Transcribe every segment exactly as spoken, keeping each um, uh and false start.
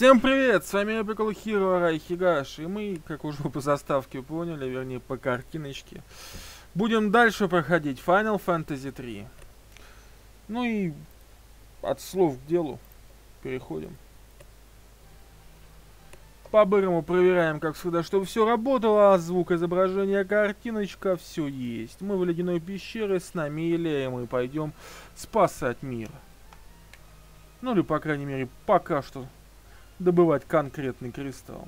Всем привет, с вами Epical Hero Арай Хигаш, и мы, как уже по заставке поняли, вернее по картиночке, будем дальше проходить Final Fantasy три. Ну и от слов к делу переходим. По-бырому проверяем, как всегда, чтобы все работало, звук, изображение, картиночка, все есть. Мы в ледяной пещере, с нами Элея, мы пойдем спасать мир. Ну или, по крайней мере, пока что добывать конкретный кристалл.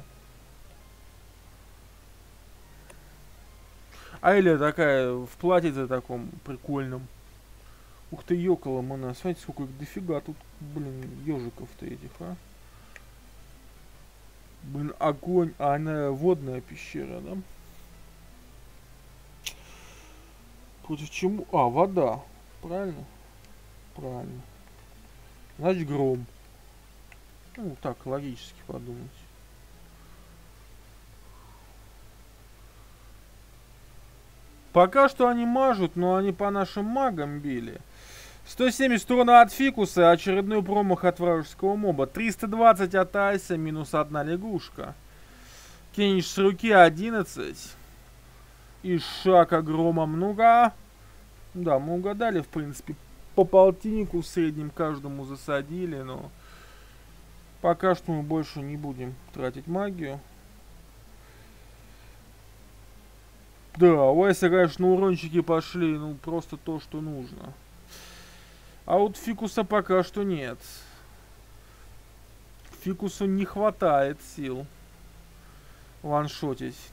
А Элия такая в платье таком прикольном. Ух ты, ёкала мона. Смотрите, сколько их дофига тут, блин, ежиков-то этих, а. Блин, огонь. А она водная пещера, да? Против чему? А, вода. Правильно? Правильно. Значит, гром. Ну, так, логически подумать. Пока что они мажут, но они по нашим магам били. сто семьдесят урона от Фикуса, очередной промах от вражеского моба. триста двадцать от Айса, минус одна лягушка. Кениш с руки одиннадцать. И шаг огромом. Ну-ка. Да, мы угадали, в принципе. По полтиннику в среднем каждому засадили, но... Пока что мы больше не будем тратить магию. Да, у Айса, конечно, урончики пошли, ну, просто то, что нужно. А вот Фикуса пока что нет. Фикусу не хватает сил ваншотить.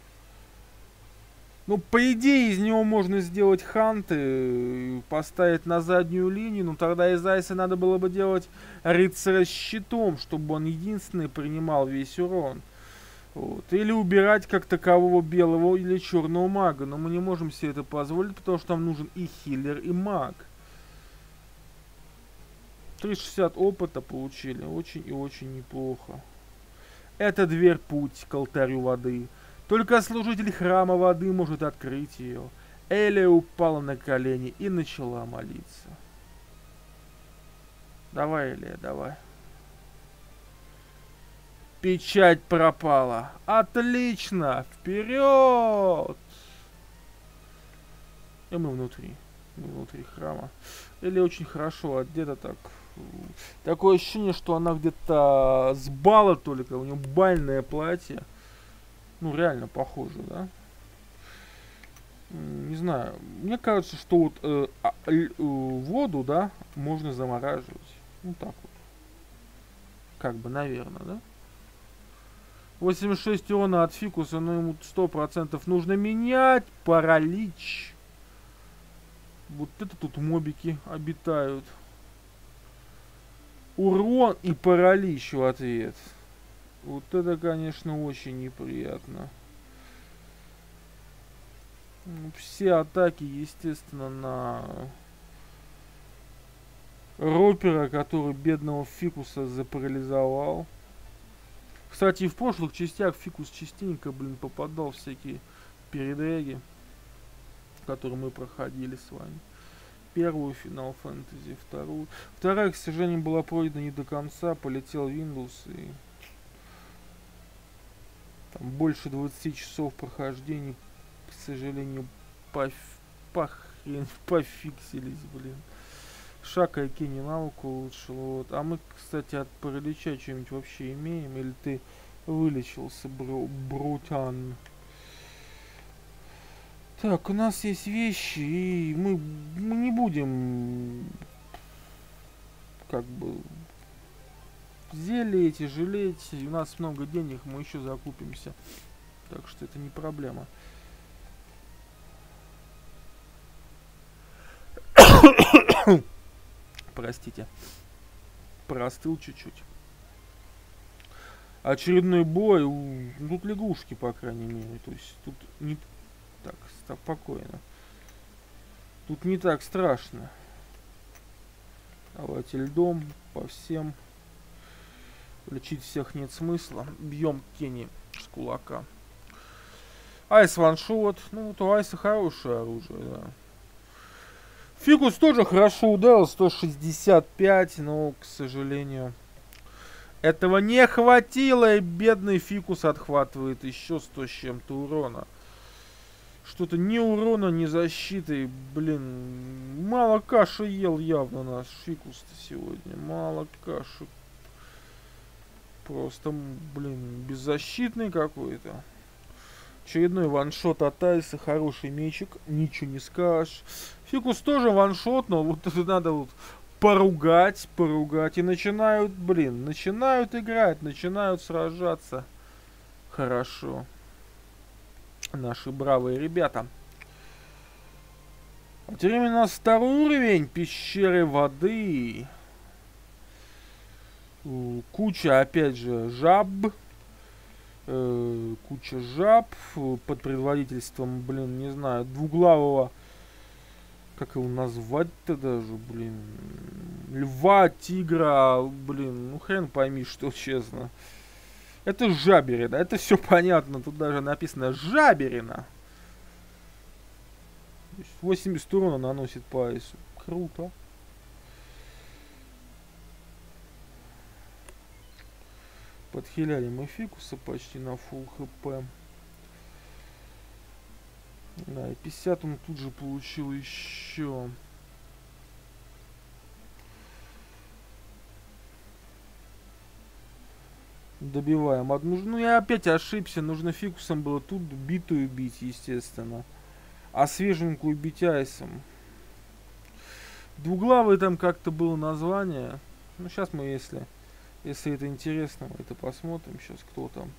Ну, по идее, из него можно сделать ханты, поставить на заднюю линию, но тогда из Айса надо было бы делать рыцаря с щитом, чтобы он единственный принимал весь урон. Вот. Или убирать как такового белого или черного мага, но мы не можем себе это позволить, потому что нам нужен и хиллер, и маг. триста шестьдесят опыта получили, очень и очень неплохо. Это дверь путь к алтарю воды. Только служитель храма воды может открыть ее. Элия упала на колени и начала молиться. Давай, Элия, давай. Печать пропала. Отлично! Вперед! И мы внутри. Мы внутри храма. Элия очень хорошо одета так. Такое ощущение, что она где-то с бала только. У нее бальное платье. Ну, реально похоже, да? Не знаю. Мне кажется, что вот э, э, воду, да, можно замораживать. Ну, так вот. Как бы, наверное, да? восемьдесят шесть урона от Фикуса, но ему сто процентов нужно менять. Паралич. Вот это тут мобики обитают. Урон и паралич в ответ. Вот это, конечно, очень неприятно. Все атаки, естественно, на Ропера, который бедного Фикуса запарализовал. Кстати, в прошлых частях Фикус частенько, блин, попадал в всякие передряги, которые мы проходили с вами. Первую Final Fantasy, вторую. Вторая, к сожалению, была пройдена не до конца, полетел Windows и... Там больше двадцати часов прохождений, к сожалению, поф... похрен... пофиксились, блин. Шака и Кенни навык улучшил, вот. А мы, кстати, от паралича что-нибудь вообще имеем? Или ты вылечился, бро... Брутан? Так, у нас есть вещи, и мы, мы не будем... Как бы... Зелья эти жалеть, у нас много денег, мы еще закупимся. Так что это не проблема. Простите. Простыл чуть-чуть. Очередной бой. У, тут лягушки, по крайней мере. То есть тут не... Так, спокойно. Тут не так страшно. Давайте льдом по всем. Лечить всех нет смысла. Бьем Кенни с кулака. Айс ваншот. Ну, вот у Айса хорошее оружие, да. Фикус тоже хорошо ударил. сто шестьдесят пять, но, к сожалению, Этого не хватило, и бедный фикус отхватывает еще сто с чем-то урона. Что-то ни урона, ни защиты. Блин, мало каши ел явно наш фикус-то сегодня. Мало каши. Просто, блин, беззащитный какой-то. Очередной ваншот от Айса. Хороший мечик. Ничего не скажешь. Фикус тоже ваншот, но вот это надо вот поругать, поругать. И начинают, блин, начинают играть, начинают сражаться. Хорошо. Наши бравые ребята. А теперь у нас второй уровень пещеры воды. Куча, опять же, жаб. Э, куча жаб под предводительством, блин, не знаю, двуглавого. Как его назвать-то даже, блин. Льва, тигра, блин, ну хрен пойми, что честно. Это жаберина, это все понятно, тут даже написано жаберина. восемьдесят урона наносит по айсу. Круто. Подхиляли мы фикуса почти на фулл хп. Да, и пятьдесят он тут же получил еще. Добиваем одну. Ну я опять ошибся. Нужно фикусом было тут битую бить, естественно. А свеженькую бить айсом. Двуглавый там как-то было название. Ну сейчас мы, если если это интересно, мы это посмотрим. Сейчас кто там.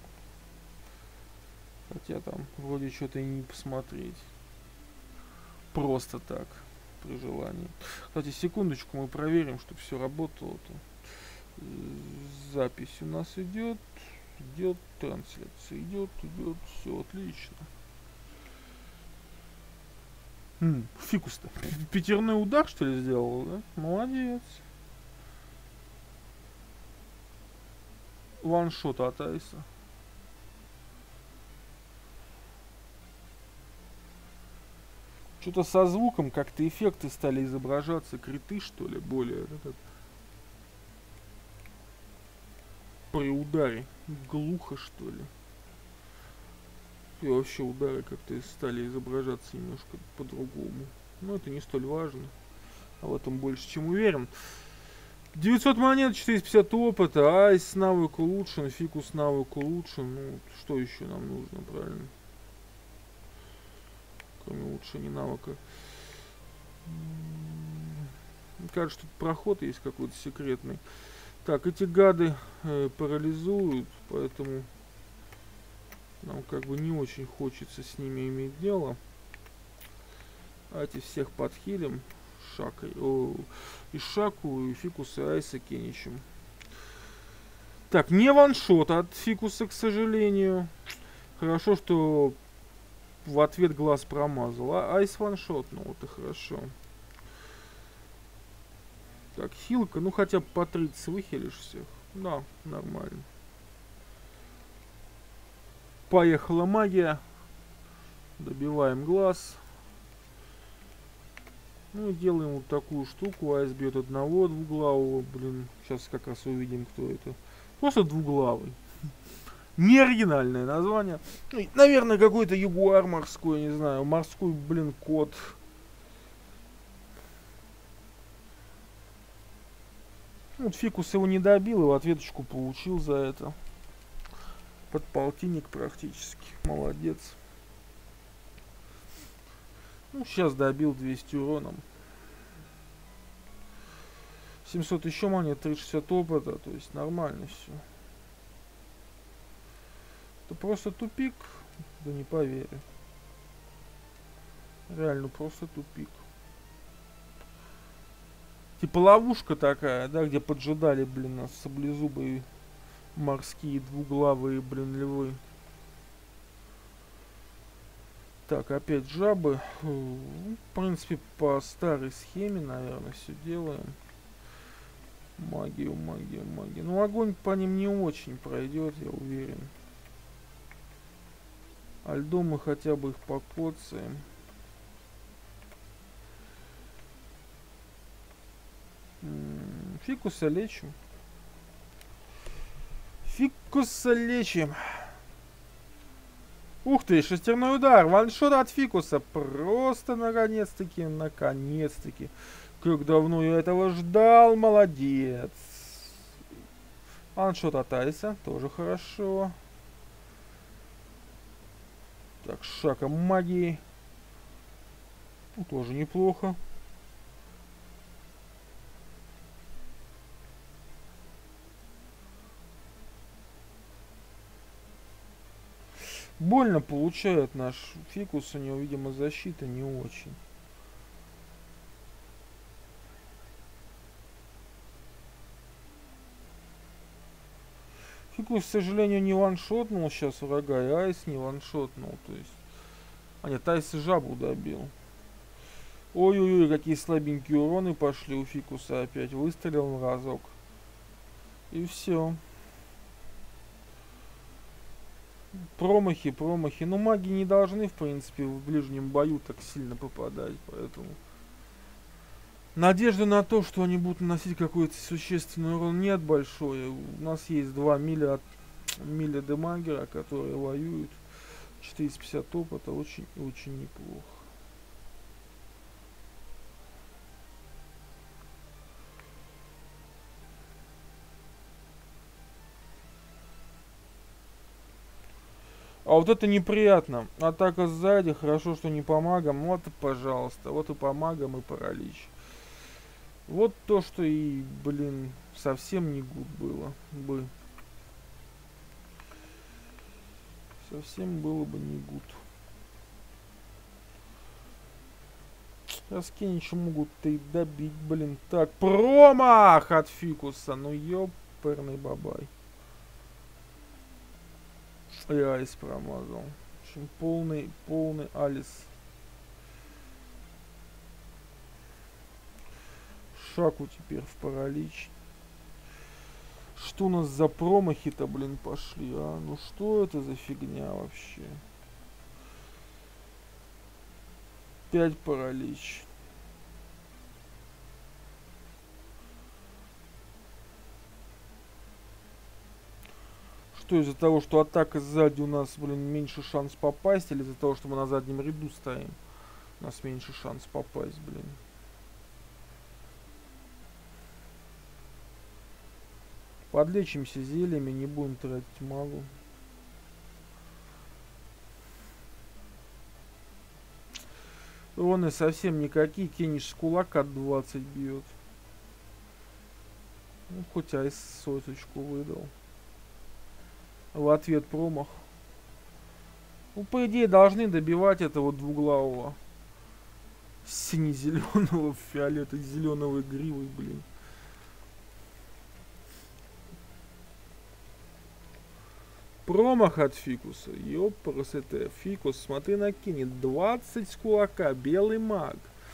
Хотя там вроде что-то и не посмотреть. Просто так. При желании. Кстати, секундочку, мы проверим, чтобы все работало-то. Запись у нас идет, идет, трансляция идет, идет, все отлично. М, фикус-то пятерной удар, что ли, сделал, да? Молодец. Ваншот от айса. Что-то со звуком как-то эффекты стали изображаться, криты, что ли, более этот. При ударе глухо, что ли. И вообще удары как-то стали изображаться немножко по-другому. Но это не столь важно. А в этом больше чем уверен. девятьсот монет, четыреста пятьдесят опыта. Айс навык улучшен, фикус навык улучшен. Ну, что еще нам нужно, правильно? Кроме улучшения навыка. Мне кажется, тут проход есть какой-то секретный. Так, эти гады э, парализуют, поэтому нам как бы не очень хочется с ними иметь дело. Давайте всех подхилим. Шакой. О, и Шаку, и Фикуса, и Айса Кеничем. Так, не ваншот от Фикуса, к сожалению. Хорошо, что в ответ глаз промазал. А Айс ваншот, ну вот и хорошо. Так, хилка, ну хотя бы по тридцать выхилишь всех. Да, нормально. Поехала магия. Добиваем глаз. Ну и делаем вот такую штуку. Айс бьет одного двуглавого. Блин, сейчас как раз увидим, кто это. Просто двуглавый. Не оригинальное название. Наверное, какой-то ягуар морской, не знаю. Морской, блин, кот. Вот Фикус его не добил, и в ответочку получил за это. Под полтинник практически. Молодец. Ну, сейчас добил двести уроном. семьсот еще монет, триста шестьдесят опыта. То есть нормально все. Это просто тупик. Да не поверю. Реально просто тупик. Типа ловушка такая, да, где поджидали, блин, нас саблезубые морские двуглавые, блин, львы. Так, опять жабы. В принципе, по старой схеме, наверное, все делаем. Магию, магию, магию. Ну, огонь по ним не очень пройдет, я уверен. А льдом мы хотя бы их покоцаем. Фикуса лечим. Фикуса лечим. Ух ты, шестерной удар. Ваншот от фикуса. Просто наконец-таки, наконец-таки. Как давно я этого ждал. Молодец. Ваншот от Айса. Тоже хорошо. Так, шага магии. Ну, тоже неплохо. Больно получает наш фикус, у него, видимо, защита не очень. Фикус, к сожалению, не ваншотнул сейчас врага, и Айс не ваншотнул, то есть... А нет, Айс и жабу добил. Ой-ой-ой, какие слабенькие уроны пошли у фикуса опять. Выстрелил разок. И все. Промахи, промахи. Ну, маги не должны, в принципе, в ближнем бою так сильно попадать, поэтому... Надежды на то, что они будут наносить какой-то существенный урон, нет большой. У нас есть два миля от миля демагера, которые воюют. четыреста пятьдесят опыта, очень-очень неплохо. А вот это неприятно. Атака сзади, хорошо, что не по магам. Вот, пожалуйста, вот и по магам, и паралич. Вот то, что и, блин, совсем не гуд было бы. Совсем было бы не гуд. Раскиничи могут-то и добить, блин. Так, промах от фикуса. Ну, ёперный бабай. И Алис промазал. В общем, полный, полный Алис. Шаку теперь в паралич. Что у нас за промахи-то, блин, пошли, а? Ну что это за фигня вообще? Пять паралич. Что из-за того, что атака сзади у нас, блин, меньше шанс попасть, или из-за того, что мы на заднем ряду стоим, у нас меньше шанс попасть, блин. Подлечимся зельями, не будем тратить магу. Уроны совсем никакие, Кениш с кулака двадцать бьет. Ну, хоть Айс соточку выдал. В ответ промах. Ну, по идее, должны добивать этого двуглавого. Сине-зеленого, фиолетово-зеленого гривой, блин. Промах от фикуса. Ёпрс, это фикус. Смотри, накинет. двадцать с кулака. Белый маг.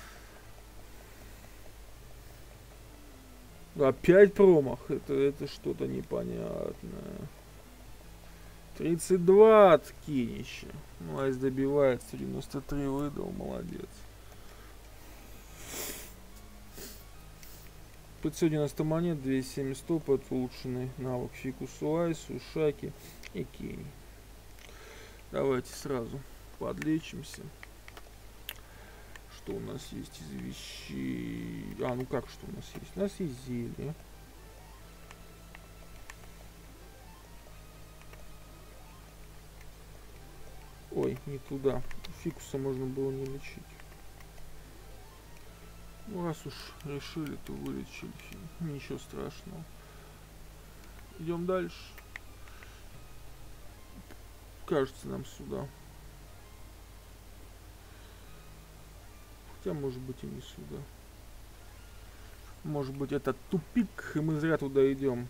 Опять промах. Это, это что-то непонятное. тридцать два от Кинища. Ну, Айс добивает. девяносто три выдал. Молодец. пятьсот девяносто монет. двести семьдесят опыт. Улучшенный навык фикусу Айсу, Шаки и Кини. Давайте сразу подлечимся. Что у нас есть из вещей? А, ну как, что у нас есть? У нас есть зелье. Ой, не туда. Фикуса можно было не лечить. Ну, раз уж решили, то вылечили. Ничего страшного. Идем дальше. Кажется, нам сюда. Хотя, может быть, и не сюда. Может быть, это тупик, и мы зря туда идем.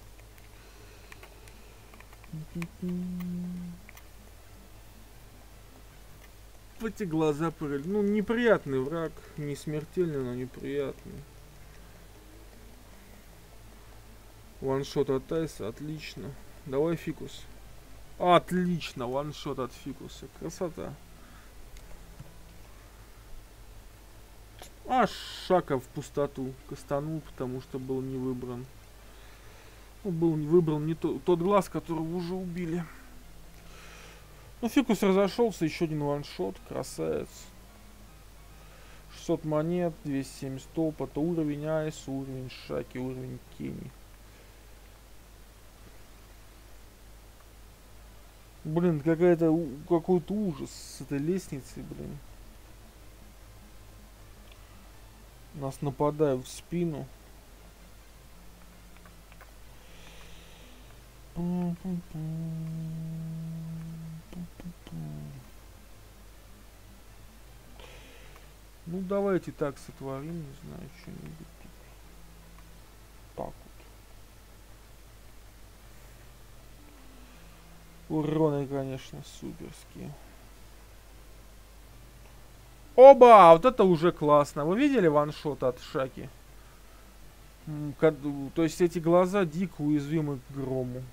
Эти глаза порыли. Ну, неприятный враг. Не смертельный, но неприятный. Ваншот от Айса, отлично. Давай фикус. Отлично, ваншот от фикуса. Красота. А Шака в пустоту кастанул, потому что был не выбран. Ну, был, выбрал не то, тот глаз, которого уже убили. Ну, фикус разошелся, еще один ваншот, красавец. шестьсот монет, двести семьдесят опыта, уровень Айс, уровень Шаки, уровень Кенни. Блин, какая-то, какой-то ужас с этой лестницей, блин. Нас нападают в спину. Ну, давайте так сотворим, не знаю, что-нибудь тут. Так вот. Уроны, конечно, суперские. Оба! Вот это уже классно. Вы видели ваншот от Шаки? То есть эти глаза дико уязвимы к грому.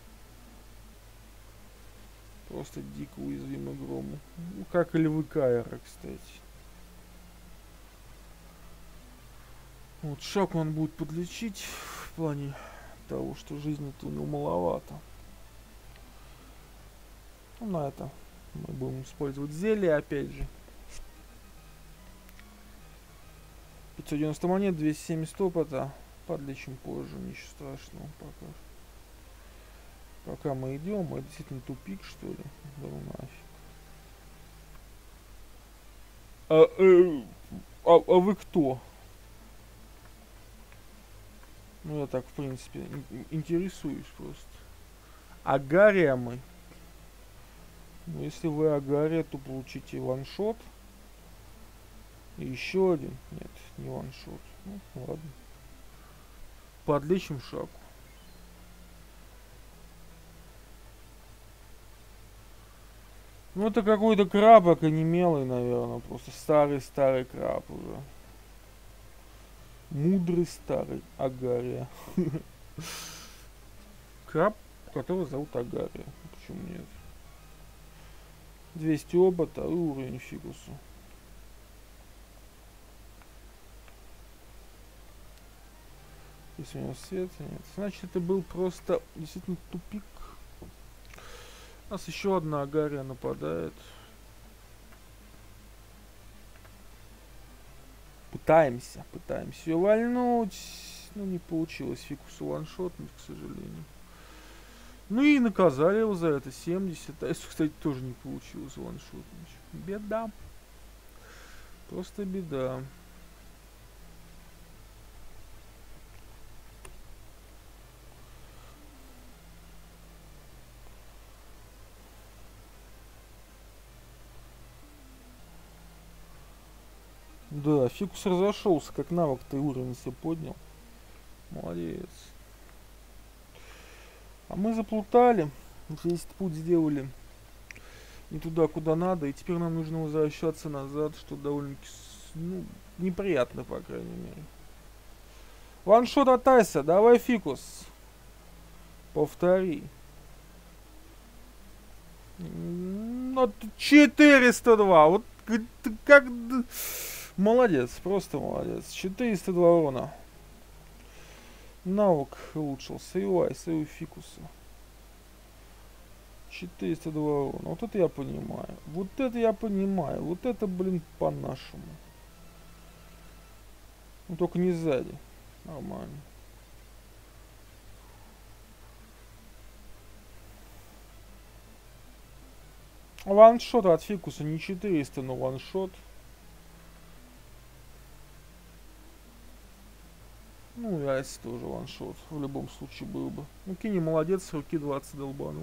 Просто дико уязвимы к грому. Ну, как и львы Кайра, кстати. Вот Шаку он будет подлечить в плане того, что жизни-то у него маловато. Ну, на это мы будем использовать зелье, опять же. пятьсот девяносто монет, двести семьдесят опыта. Подлечим позже, ничего страшного пока. Пока мы идем, это действительно тупик, что ли? Да ну нафиг. А, э, а, а вы кто? Ну я так, в принципе, интересуюсь просто. Агария мы. Ну, если вы Агария, то получите ваншот. И еще один. Нет, не ваншот. Ну, ладно. Подлечим Шаку. Ну, это какой-то краб окаменелый, наверное. Просто старый-старый краб уже. Мудрый старый Агария. Краб, которого зовут Агария. Почему нет? двести опыта и уровень фикуса. Если у него света нет. Значит, это был просто действительно тупик. У нас еще одна Агария нападает. Пытаемся, пытаемся ее вальнуть. Ну, не получилось фикусу ваншотнуть, к сожалению. Ну и наказали его за это. семьдесят. А если, кстати, тоже не получилось ваншотнуть. Беда. Просто беда. Да, фикус разошелся, как навык ты уровень себе поднял. Молодец. А мы заплутали. Весь путь сделали не туда, куда надо. И теперь нам нужно возвращаться назад, что довольно-таки, ну, неприятно, по крайней мере. Ваншот от Айса, давай фикус. Повтори. Ну, четыреста два. Вот как... Молодец, просто молодец. четыреста два урона. Навык улучшился. И у Айса, и у фикуса. четыреста два урона. Вот это я понимаю. Вот это я понимаю. Вот это, блин, по-нашему. Ну, только не сзади. Нормально. Ваншот от фикуса не четыреста, но ваншот. Ну и Айс тоже ваншот. В любом случае был бы. Ну, Кенни молодец, с руки двадцать долбанул.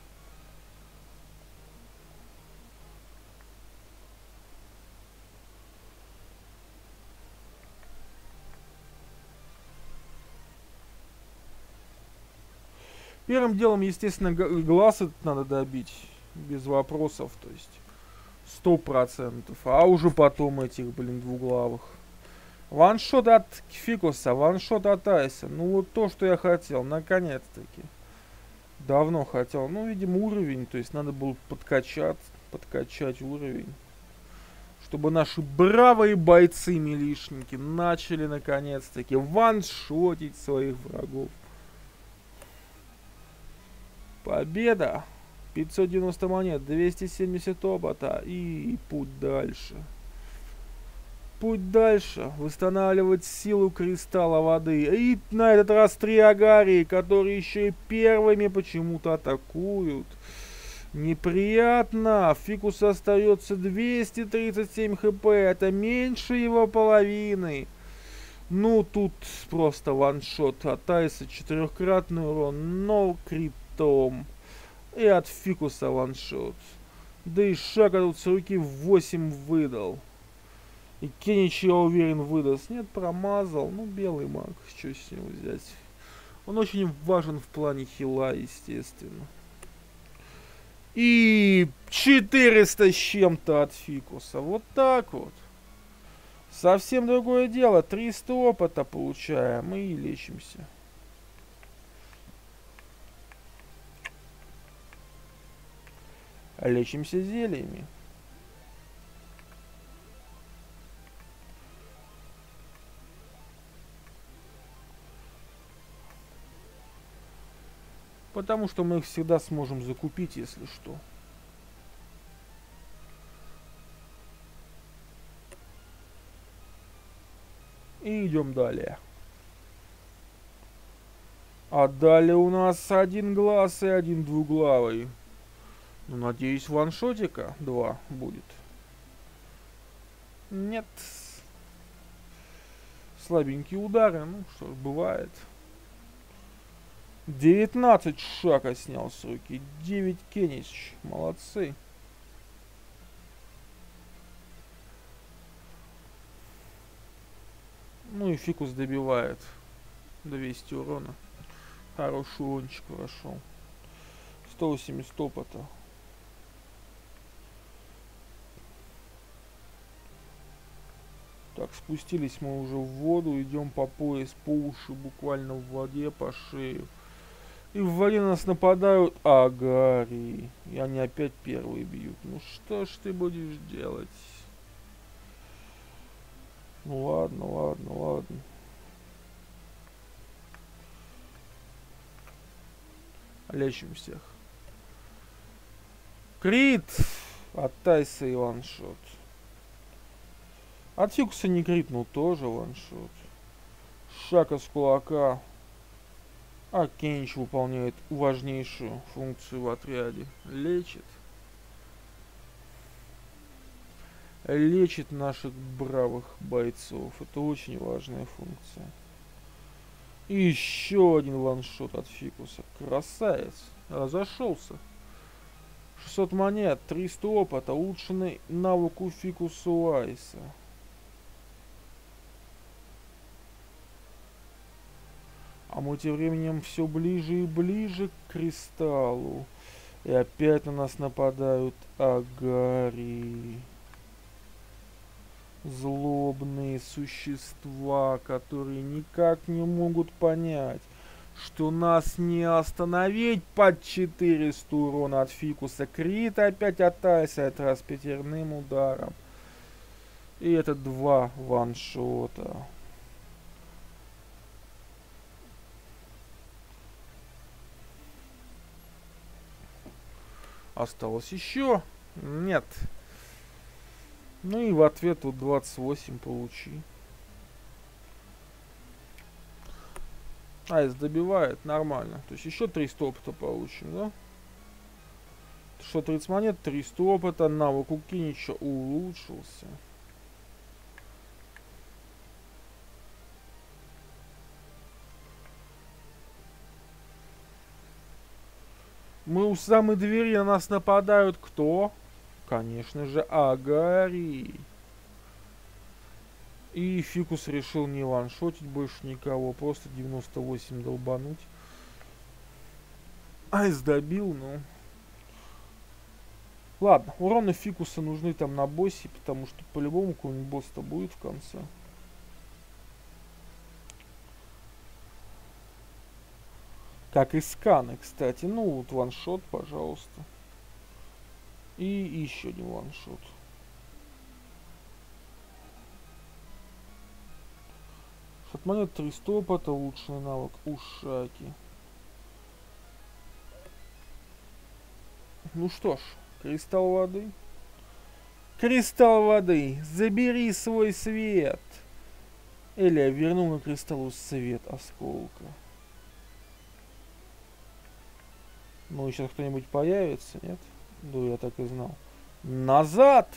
Первым делом, естественно, глаз этот надо добить. Без вопросов, то есть. Сто процентов. А уже потом этих, блин, двуглавых. Ваншот от фикуса, ваншот от Айса. Ну вот то, что я хотел, наконец-таки. Давно хотел. Ну, видимо, уровень, то есть надо было подкачать, подкачать уровень. Чтобы наши бравые бойцы-милишники начали, наконец-таки, ваншотить своих врагов. Победа. пятьсот девяносто монет, двести семьдесят опыта и путь дальше. Путь дальше. Восстанавливать силу кристалла воды. И на этот раз три агарии, которые еще и первыми почему-то атакуют. Неприятно. Фикус остается двести тридцать семь хп. Это меньше его половины. Ну, тут просто ваншот от Айса. Четырехкратный урон, но критом. И от Фикуса ваншот. Да и Шака тут с руки восемь выдал. И Кеничи, я уверен, выдаст. Нет, промазал. Ну, белый маг. Что с него взять? Он очень важен в плане хила, естественно. И четыреста с чем-то от Фикуса. Вот так вот. Совсем другое дело. триста опыта получаем и лечимся. Лечимся зельями. Потому что мы их всегда сможем закупить, если что. И идем далее. А далее у нас один глаз и один двуглавый. Ну, надеюсь, ваншотика два будет. Нет. Слабенькие удары, ну что ж, бывает. девятнадцать Шака снял с руки. девять Кенич. Молодцы. Ну и Фикус добивает. двести урона. Хороший урончик прошел. сто восемьдесят опыта. Так, спустились мы уже в воду. Идем по пояс, по уши, буквально в воде, по шею. И в воде на нас нападают агарии. И они опять первые бьют. Ну что ж ты будешь делать? Ну ладно, ладно, ладно. Лечим всех. Крит! От Тайса и ваншот. От Фикуса не критнул, тоже ваншот. Шака с кулака. А Кенич выполняет важнейшую функцию в отряде. Лечит. Лечит наших бравых бойцов. Это очень важная функция. И еще один ваншот от Фикуса. Красавец. Разошелся. шестьсот монет, триста опыта. Улучшенный навык у Фикусу Айса. А мы тем временем все ближе и ближе к кристаллу. И опять на нас нападают агарии. Злобные существа, которые никак не могут понять, что нас не остановить под четыреста урона от Фикуса. Крит опять от Айса, этот раз пятерным ударом. И это два ваншота. Осталось еще? Нет. Ну и в ответ вот двадцать восемь получи. Айс добивает, нормально. То есть еще триста опыта получим, да? сто тридцать монет, триста опыта. Навык у Кинича улучшился. Мы у самой двери, на нас нападают кто? Конечно же, агарии. И Фикус решил не ваншотить больше никого, просто девяносто восемь долбануть. Айс добил, ну. Ладно, уроны Фикуса нужны там на боссе, потому что по-любому какой-нибудь босс-то будет в конце. Как и сканы, кстати. Ну, вот ваншот, пожалуйста. И еще один ваншот. шестьсот монет, триста опыта, улучшенный навык у Шаки. Ну что ж, кристалл воды. Кристалл воды, забери свой свет. Элия вернула кристаллу свет осколка. Ну, сейчас кто-нибудь появится, нет? Да, я так и знал. Назад!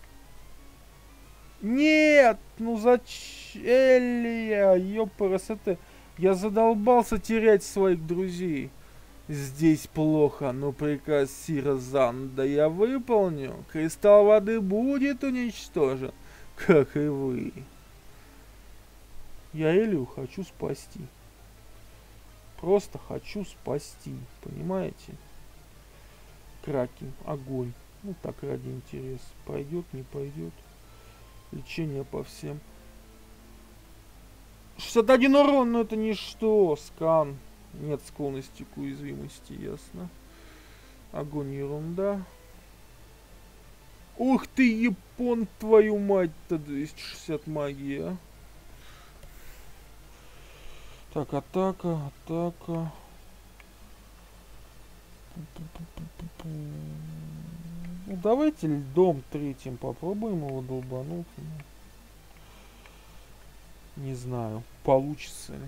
Нет! Ну зачем? Элия, ёпарасоте. Я задолбался терять своих друзей. Здесь плохо, но приказ Сира Занда я выполню. Кристалл воды будет уничтожен, как и вы. Я Элию хочу спасти. Просто хочу спасти, понимаете? Кракен, огонь. Ну так ради интереса. Пойдет, не пойдет. Лечение по всем. шестьдесят один урон, но это ничто. Скан. Нет склонности к уязвимости, ясно. Огонь, ерунда. Ух ты, япон, твою мать-то, двести шестьдесят магии, а. Так, атака, атака. Ну, давайте льдом третьим попробуем его долбануть. Не знаю, получится ли.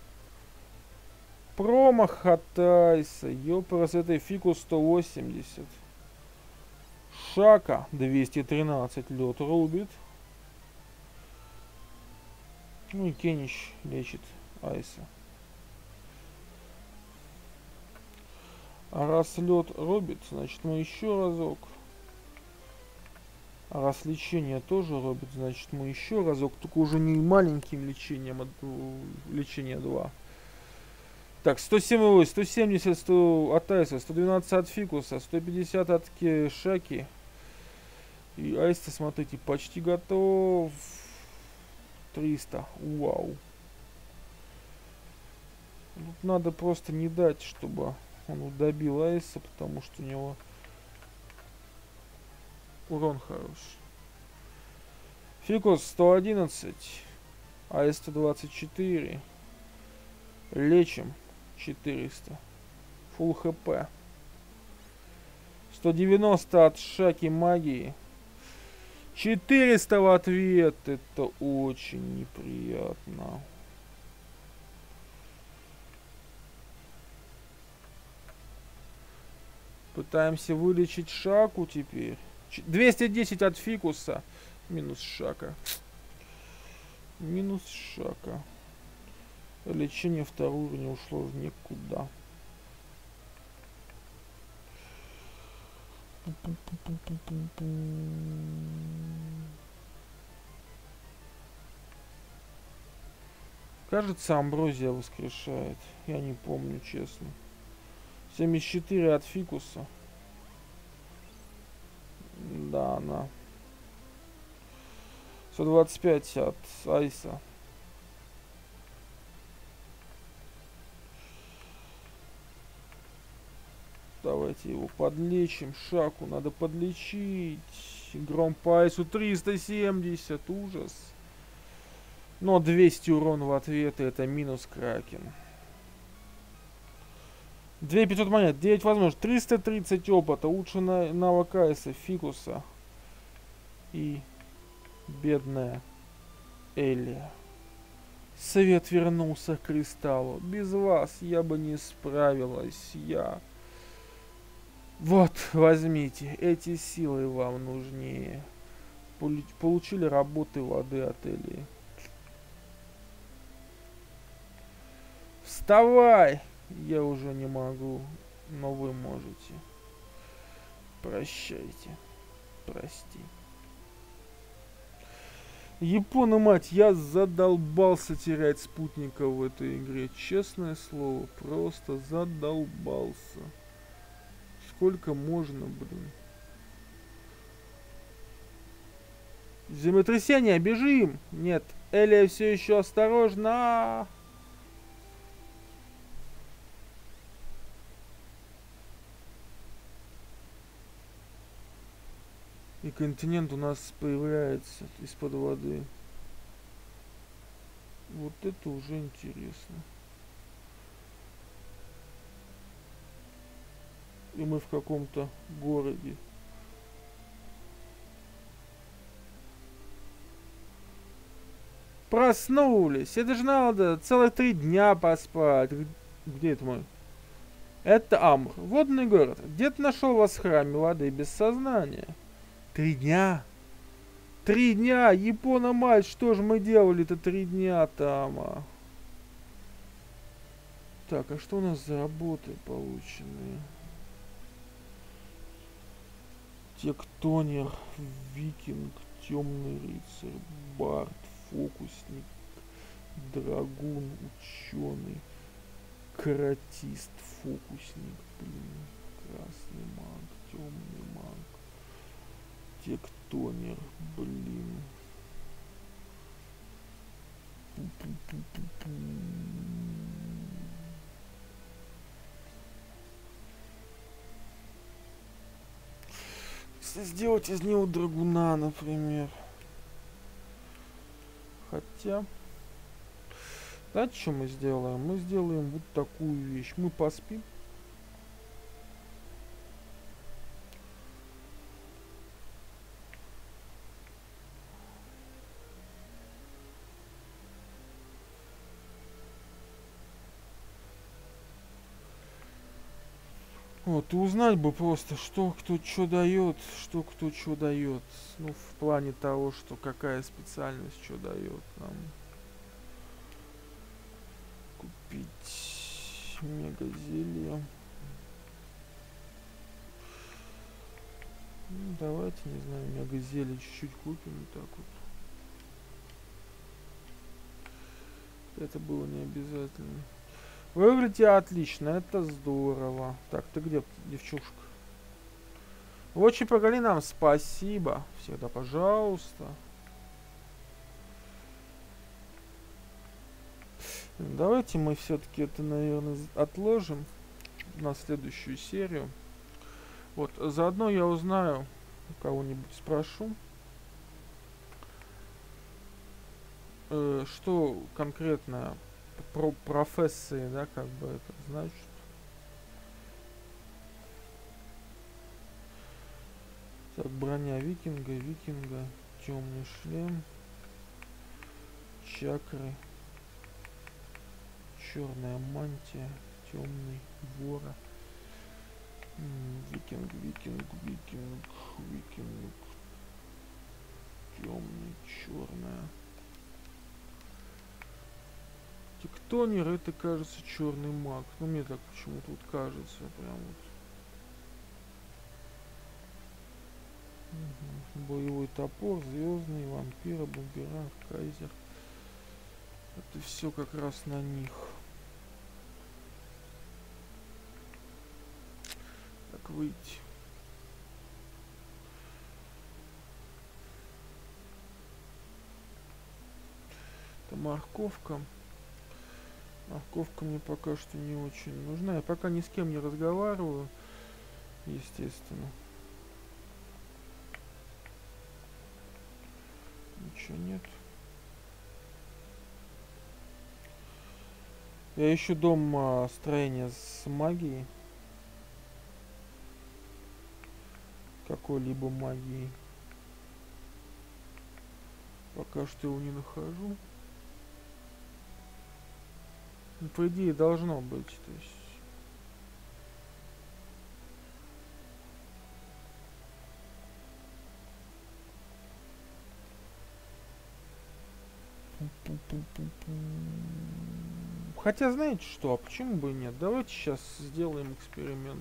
Промах от Айса. Ёпрас, этой фику сто восемьдесят. Шака двести тринадцать. Лед рубит. Ну и Кенич лечит Айса. А раз лед рубит, значит мы еще разок. А раз лечение тоже робит, значит мы еще разок. Только уже не маленьким лечением, а лечение два. Так, сто семь, сто семьдесят сто от Айса, сто двенадцать от Фикуса, сто пятьдесят от Шаки. И Айс-то, смотрите, почти готов. триста. Вау. Тут надо просто не дать, чтобы он добил Айса, потому что у него урон хороший. Фикус сто одиннадцать. Айс сто двадцать четыре. Лечим четыреста. Фулл хп. сто девяносто от Шаки магии. четыреста в ответ. Это очень неприятно. Пытаемся вылечить Шаку теперь. двести десять от Фикуса. Минус Шака. Минус Шака. Лечение второго уровня ушло в никуда. Кажется, Амброзия воскрешает. Я не помню, честно. семьдесят четыре от Фикуса. Да, она. сто двадцать пять от Айса. Давайте его подлечим. Шаку надо подлечить. Гром по Айсу триста семьдесят. Ужас. Но двести урон в ответ. И это минус Кракен. две тысячи пятьсот монет. девять возможно. триста тридцать опыта. Лучше на навык Айса, Фикуса. И бедная Элия. Свет вернулся к кристаллу. Без вас я бы не справилась. Я... Вот, возьмите. Эти силы вам нужнее. Получили работы воды от Элии. Вставай! Я уже не могу, но вы можете. Прощайте. Прости. Япона, мать, я задолбался терять спутника в этой игре. Честное слово, просто задолбался. Сколько можно, блин. Землетрясение, бежим! Нет, Элия все еще осторожна. И континент у нас появляется из-под воды. Вот это уже интересно. И мы в каком-то городе. Проснулись. Это же надо целых три дня поспать. Где это мой? Это Амр. Водный город. Где-то нашел вас в храме воды без сознания. Три дня. Три дня. Япона мать, что же мы делали-то три дня там? А? Так, а что у нас за работы полученные? Тектонер, викинг, темный рыцарь, бард, фокусник, драгун, ученый, каратист, фокусник, блин, красный маг, темный маг, тектонер, блин. Пу-пу-пу-пу-пу. Если сделать из него драгуна, например. Хотя... Знаете, что мы сделаем? Мы сделаем вот такую вещь. Мы поспим. Вот, и узнать бы просто, что кто что дает, что кто что дает. Ну, в плане того, что какая специальность что дает нам. Купить мегазелье. Ну, давайте, не знаю, мегазелье чуть-чуть купим, вот так вот. Это было не обязательно. Выглядите отлично, это здорово. Так, ты где, девчушка? Очень помогли нам, спасибо. Всегда пожалуйста. Давайте мы все-таки это, наверное, отложим на следующую серию. Вот, заодно я узнаю, кого-нибудь спрошу, э, что конкретно про профессии, да, как бы это значит. Так, броня викинга, викинга, темный шлем, чакры, черная мантия, темный вора, М, викинг, викинг, викинг, викинг, темный, черная. Тектонер, это, кажется, черный маг. Ну, мне так почему-то вот кажется, прям вот. Угу. Боевой топор, звездный, вампира, бумеранг, кайзер. Это все как раз на них. Так, выйти. Это морковка. Морковка мне пока что не очень нужна. Я пока ни с кем не разговариваю, естественно. Ничего нет. Я ищу дом а, строения с магией. Какой-либо магией. Пока что его не нахожу. Ну, по идее, должно быть. То есть... Хотя, знаете что, а почему бы и нет? Давайте сейчас сделаем эксперимент.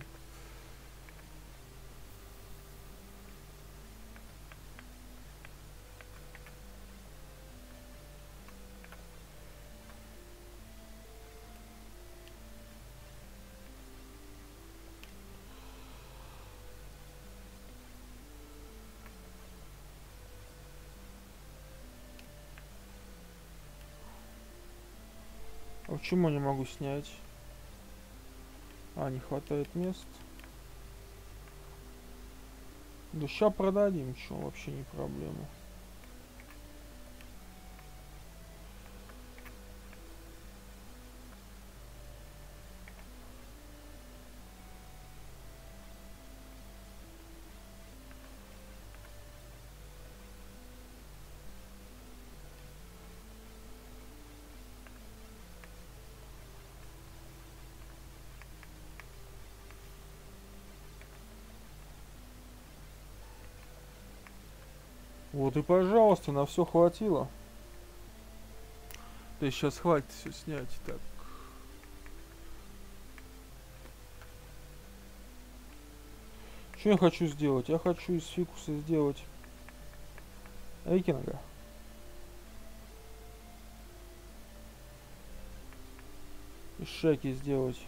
А почему не могу снять? А, не хватает мест. Да ща продадим, что, вообще не проблема. Вот и пожалуйста, на все хватило. То есть сейчас хватит все снять. Так. Что я хочу сделать? Я хочу из фикуса сделать викинга. Из шаки сделать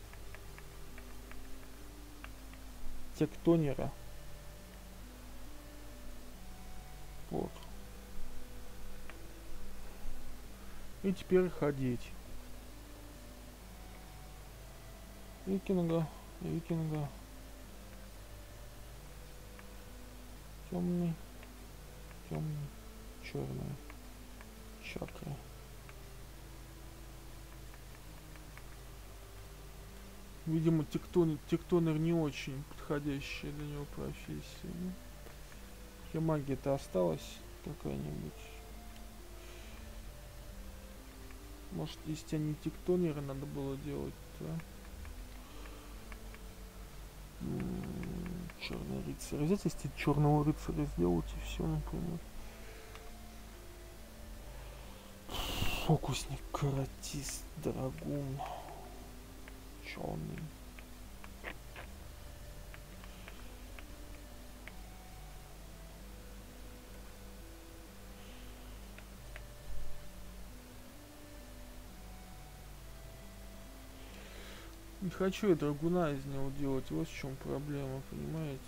тектонера. Вот. И теперь ходить. Викинга, викинга. Темный, темный, черный, чакры. Видимо, тектон, тектонер не очень подходящая для него профессия. Ну, магия-то осталась какая-нибудь. Может, из тебя не тектонера надо было делать-то? Черный рыцарь. Взять, если черного рыцаря сделать и все, например. Фокусник, каратист, драгун. Черный. Не хочу я драгуна из него делать, вот в чем проблема, понимаете?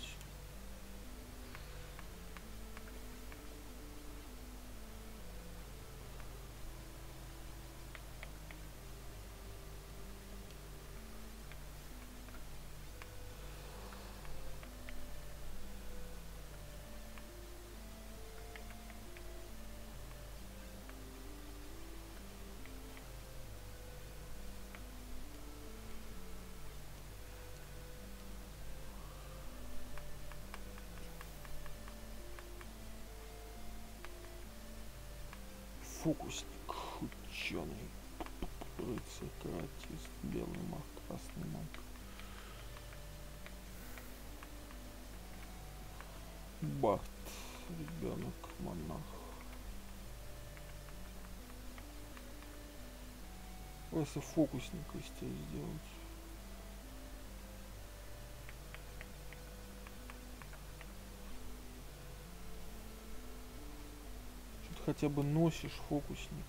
Фокусник, ученый, рыцарь, каратист, белый маг, красный маг. Бард, ребенок, монах. Если фокусника из тебя сделать. Хотя бы носишь фокусник.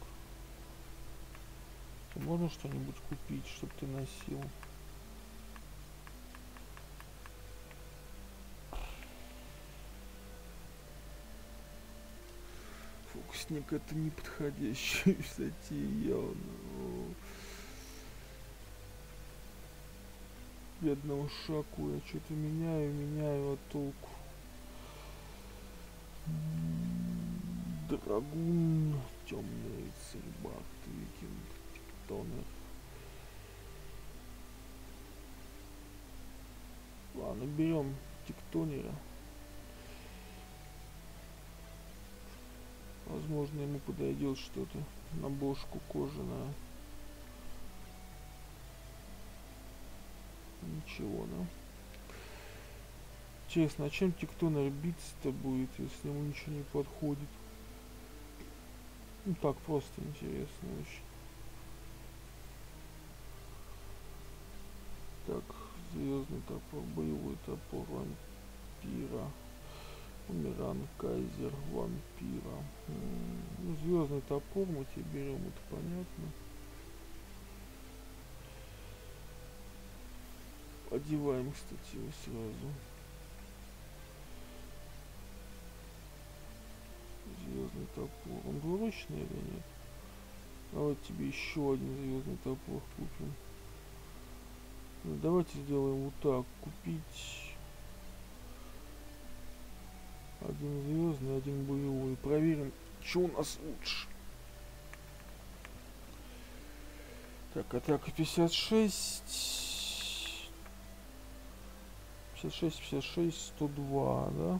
То можно что-нибудь купить, чтобы ты носил? Фокусник это не подходящая затея. Но... Бедного Шаку я что-то меняю, меняю, а толку. Драгун, темный рыцарь, бард, викинг, тектонер. Ладно, берем тектонера. Возможно, ему подойдет что-то на бошку кожаное. Ничего, да? Честно, а чем тектонер биться-то будет, если ему ничего не подходит? Ну так, просто интересно очень. Так, звездный топор, боевой топор, вампира. Умиран, кайзер, вампира. Ну, звездный топор мы тебе берем, это понятно. Одеваем, кстати, его сразу. Звездный топор. Он двуручный или нет? Давайте тебе еще один звездный топор купим. Ну, давайте сделаем вот так. Купить один звездный, один боевой. Проверим, что у нас лучше. Так, атака пятьдесят шесть. пятьдесят шесть, пятьдесят шесть, сто два, да?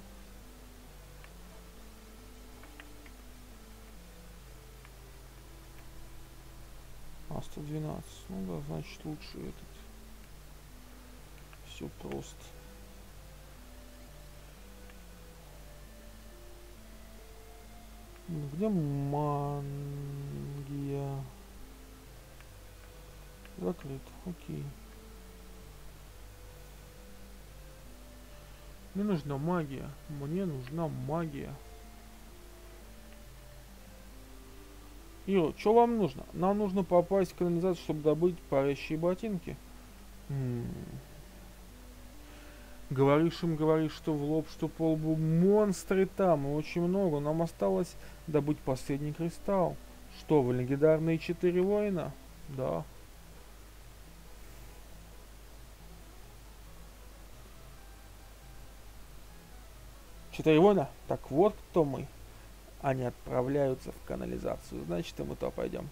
А, сто двенадцать. Ну да, значит лучше этот. Все просто. Где магия? Закрыт. Окей. Мне нужна магия. Мне нужна магия. Ира, что вам нужно? Нам нужно попасть в канализацию, чтобы добыть парящие ботинки. М-м. Говоришь им, говоришь, что в лоб, что по лбу. Монстры там, и очень много. Нам осталось добыть последний кристалл. Что, вы легендарные четыре воина? Да. Четыре воина? Так вот кто мы. Они отправляются в канализацию. Значит, и мы туда пойдем.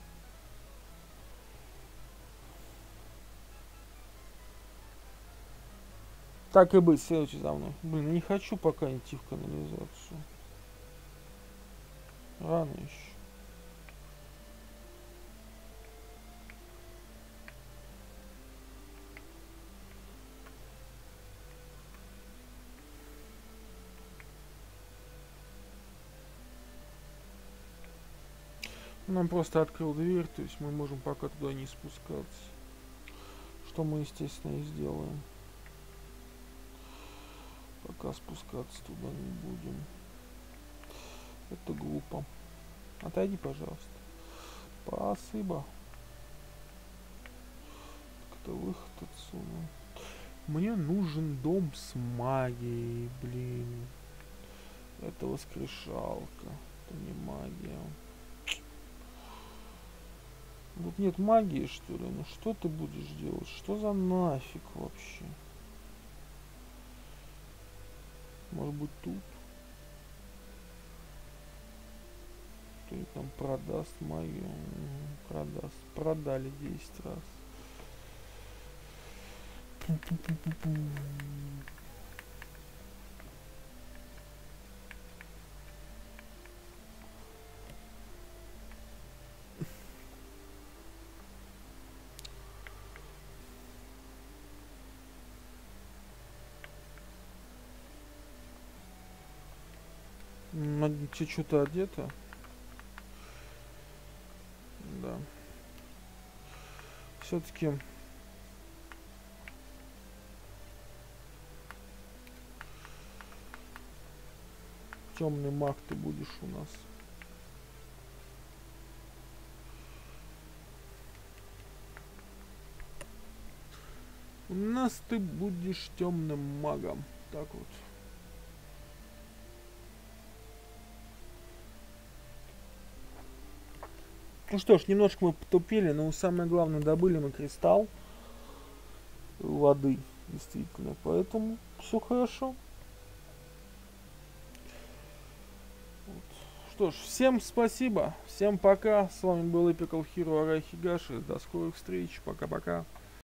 Так и быть, следуйте за мной. Блин, не хочу пока идти в канализацию. Рано еще. Нам просто открыл дверь, то есть мы можем пока туда не спускаться. Что мы, естественно, и сделаем. Пока спускаться туда не будем. Это глупо. Отойди, пожалуйста. Спасибо. Так это выход отсюда. Мне нужен дом с магией, блин. Это воскрешалка. Это не магия. Тут нет магии, что ли? Ну что ты будешь делать? Что за нафиг вообще? Может быть тут? Кто-нибудь там продаст магию? Продаст. Продали десять раз. Ты что-то одета? Да. Все-таки темный маг ты будешь у нас. У нас ты будешь темным магом. Так вот. Ну что ж, немножко мы потупили, но самое главное, добыли мы кристалл воды, действительно, поэтому все хорошо. Вот. Что ж, всем спасибо, всем пока, с вами был Epical Hero Арай Хигаши, до скорых встреч, пока-пока.